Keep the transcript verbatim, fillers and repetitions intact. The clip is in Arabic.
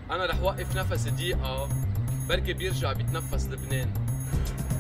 انا رح وقف نفس دقيقة، بركي بيرجع بيتنفس لبنان.